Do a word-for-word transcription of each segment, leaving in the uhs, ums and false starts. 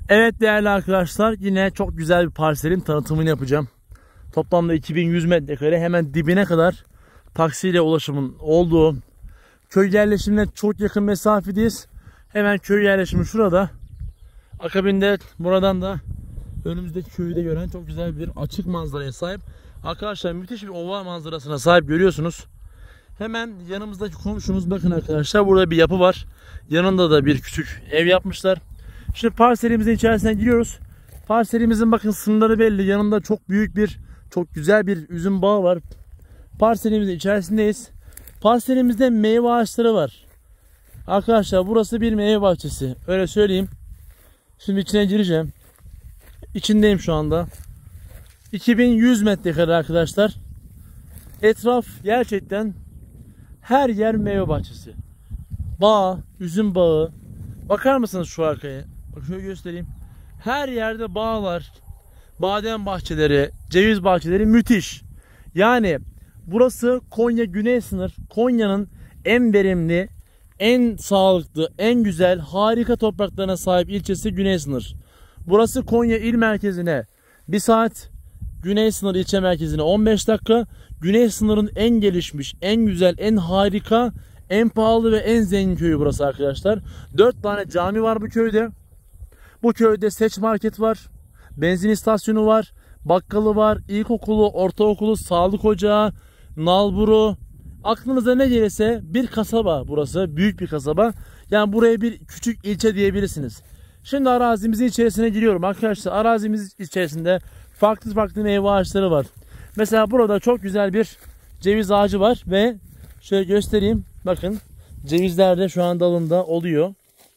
Evet değerli arkadaşlar, yine çok güzel bir parselin tanıtımını yapacağım. Toplamda iki bin yüz metrekare, hemen dibine kadar taksiyle ulaşımın olduğu, köy yerleşimine çok yakın mesafedeyiz. Hemen köy yerleşimi şurada. Akabinde buradan da önümüzdeki köyü de gören çok güzel bir açık manzaraya sahip. Arkadaşlar müthiş bir ova manzarasına sahip, görüyorsunuz. Hemen yanımızdaki komşumuz, bakın arkadaşlar, burada bir yapı var. Yanında da bir küçük ev yapmışlar. Şimdi parselimizin içerisine giriyoruz. Parselimizin bakın sınırları belli. Yanında çok büyük bir, çok güzel bir üzüm bağı var. Parselimizin içerisindeyiz. Parselimizde meyve ağaçları var. Arkadaşlar burası bir meyve bahçesi. Öyle söyleyeyim. Şimdi içine gireceğim. İçindeyim şu anda. iki bin yüz metrekare arkadaşlar. Etraf gerçekten her yer meyve bahçesi. Bağ, üzüm bağı. Bakar mısınız şu arkaya? Bak şöyle göstereyim. Her yerde bağlar, badem bahçeleri, ceviz bahçeleri müthiş. Yani burası Konya Güney Sınır. Konya'nın en verimli, en sağlıklı, en güzel, harika topraklarına sahip ilçesi Güney Sınır. Burası Konya il merkezine bir saat, Güney Sınır ilçe merkezine on beş dakika. Güney Sınır'ın en gelişmiş, en güzel, en harika, en pahalı ve en zengin köyü burası arkadaşlar. dört tane cami var bu köyde. Bu köyde Seç Market var, benzin istasyonu var, bakkalı var, ilkokulu, ortaokulu, sağlık ocağı, nalburu. Aklınıza ne gelirse bir kasaba burası, büyük bir kasaba. Yani buraya bir küçük ilçe diyebilirsiniz. Şimdi arazimizin içerisine giriyorum arkadaşlar. Arazimiz içerisinde farklı farklı meyve ağaçları var. Mesela burada çok güzel bir ceviz ağacı var ve şöyle göstereyim. Bakın cevizler de şu an dalında oluyor.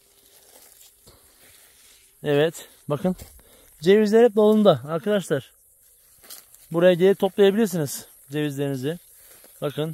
Evet bakın cevizler hep dalında arkadaşlar. Buraya gelip toplayabilirsiniz cevizlerinizi. Bakın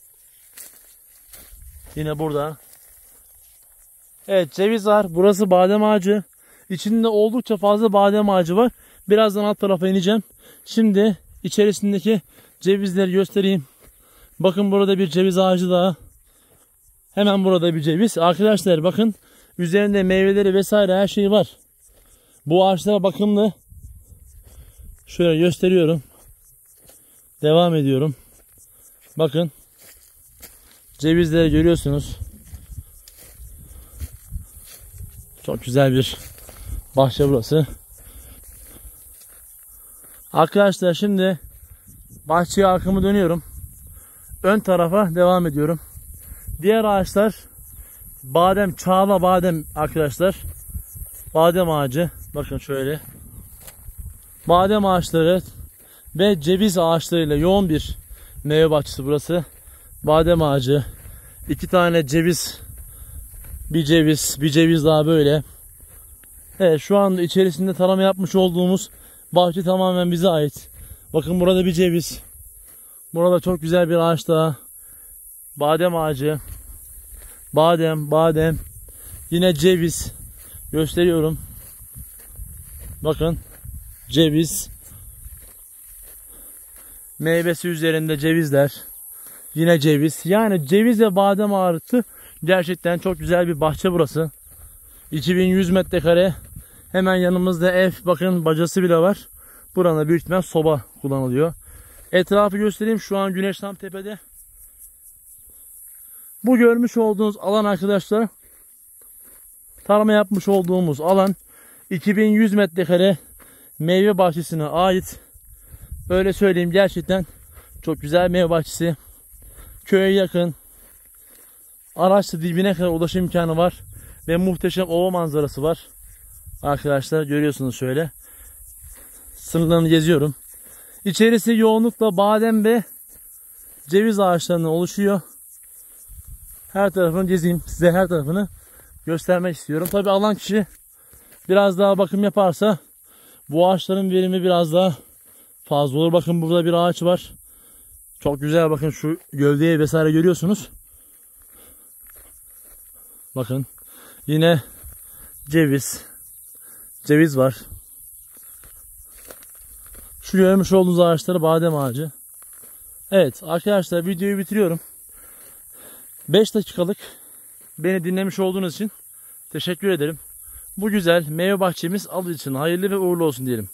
yine burada. Evet, ceviz var. Burası badem ağacı. İçinde oldukça fazla badem ağacı var. Birazdan alt tarafa ineceğim. Şimdi içerisindeki cevizleri göstereyim. Bakın burada bir ceviz ağacı daha. Hemen burada bir ceviz. Arkadaşlar bakın üzerinde meyveleri vesaire her şey var. Bu ağaçlar bakımlı. Şöyle gösteriyorum. Devam ediyorum. Bakın cevizleri görüyorsunuz. Çok güzel bir bahçe burası. Arkadaşlar şimdi bahçeye arkamı dönüyorum. Ön tarafa devam ediyorum. Diğer ağaçlar badem, çağla badem arkadaşlar. Badem ağacı. Bakın şöyle. Badem ağaçları ve ceviz ağaçlarıyla yoğun bir meyve bahçesi burası. Badem ağacı. İki tane ceviz. Bir ceviz. Bir ceviz daha böyle. Evet, şu anda içerisinde tarama yapmış olduğumuz bahçe tamamen bize ait. Bakın burada bir ceviz. Burada çok güzel bir ağaç daha. Badem ağacı. Badem, badem. Yine ceviz. Gösteriyorum. Bakın. Ceviz. Meyvesi üzerinde cevizler. Yine ceviz. Yani ceviz ve badem ağrıtı gerçekten çok güzel bir bahçe burası. iki bin yüz metrekare. Hemen yanımızda ev. Bakın bacası bile var. Buranın büyük ihtimal soba kullanılıyor. Etrafı göstereyim. Şu an güneş tam tepede. Bu görmüş olduğunuz alan arkadaşlar, tarama yapmış olduğumuz alan iki bin yüz metrekare meyve bahçesine ait. Öyle söyleyeyim, gerçekten çok güzel meyve bahçesi. Köye yakın. Araçla dibine kadar ulaşım imkanı var. Ve muhteşem ova manzarası var. Arkadaşlar görüyorsunuz şöyle. Sınırlarını geziyorum. İçerisi yoğunlukla badem ve ceviz ağaçlarından oluşuyor. Her tarafını gezeyim. Size her tarafını göstermek istiyorum. Tabi alan kişi biraz daha bakım yaparsa bu ağaçların verimi biraz daha fazla olur. Bakın burada bir ağaç var. Çok güzel, bakın şu gövdeyi vesaire görüyorsunuz. Bakın yine ceviz. Ceviz var. Şu görmüş olduğunuz ağaçları badem ağacı. Evet arkadaşlar, videoyu bitiriyorum. beş dakikalık beni dinlemiş olduğunuz için teşekkür ederim. Bu güzel meyve bahçemiz alıcı için hayırlı ve uğurlu olsun diyelim.